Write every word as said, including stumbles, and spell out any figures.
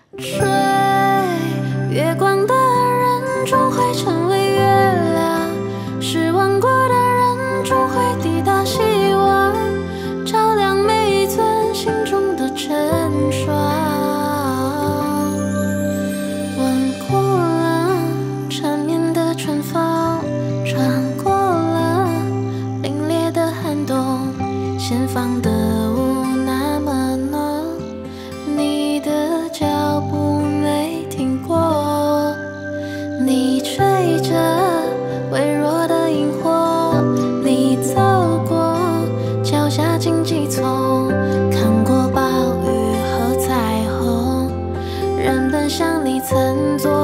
追月光的人终会成为月亮，失望过的人终会抵达希望，照亮每一寸心中的成双。吻过了缠绵的春风，穿过了凛冽的寒冬，前方的雾那么浓，你的脚步没停过，你吹着微弱的萤火，你走过脚下荆棘丛，看过暴雨和彩虹，人本像你曾做